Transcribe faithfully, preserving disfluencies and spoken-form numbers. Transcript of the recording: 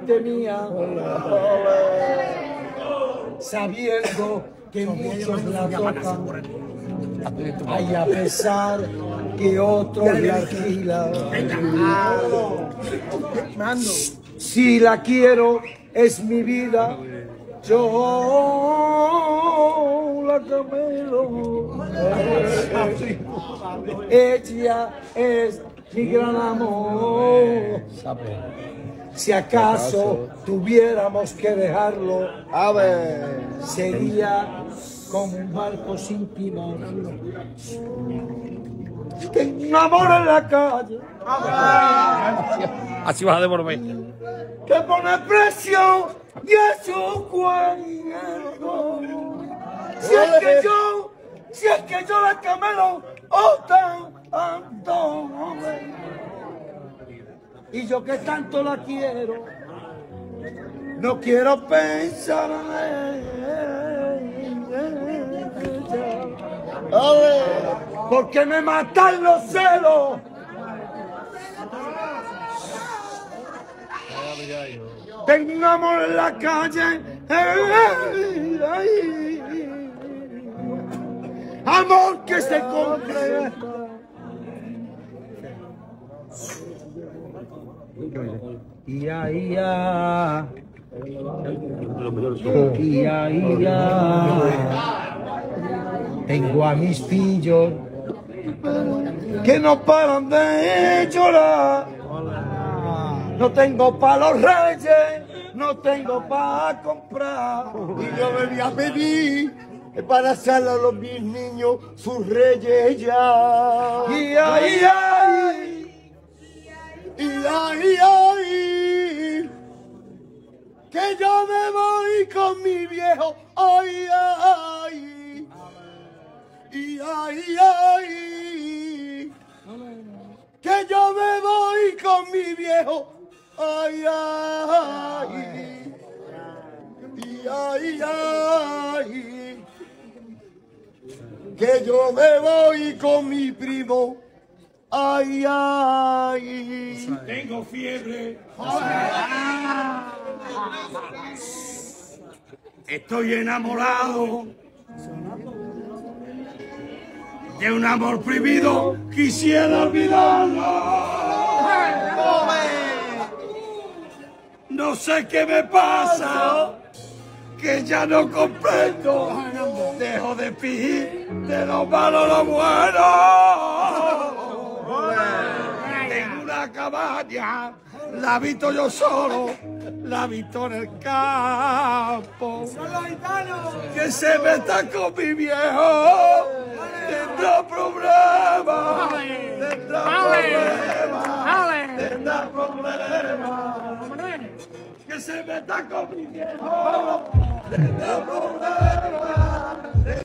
gente mía, sabiendo que muchos la tocan, ay, a pesar que otros la alquilan. Si la quiero, es mi vida, yo la camelo. Ella es mi gran amor. Si acaso tuviéramos que dejarlo, A ver. sería como un barco sin timón que enamora en la calle. Así vas a devolver. Que pone precio y a su cuerpo. Si es que yo, si es que yo la camelo, oh tanto, y yo que tanto la quiero, no quiero pensar en ella, porque me matan los celos. Tengo un amor en la calle, ay, ay, amor que se compre. Ia, ia, ia, ia. Tengo a mis pillos que no paran de llorar. No tengo para los reyes, no tengo para comprar. Y yo me voy a pedir para hacerle a los mis niños sus reyes ya. Y ay, ay, y ay, ay, que yo me voy con mi viejo. Ay, ay, y ay, ay, que yo me voy con mi viejo. Ay, ay, y ay, ay, que yo me voy con mi primo. Ay, ay, tengo fiebre. Estoy enamorado de un amor prohibido. Quisiera olvidarlo. No sé qué me pasa, que ya no comprendo. Dejo de fingir de lo malo lo bueno. Tengo una cabaña, la habito yo solo, la habito en el campo. Que se meta con mi viejo, tendrá problemas, tendrá problemas, tendrá problemas. Que se meta con mi viejo, tendrá problemas.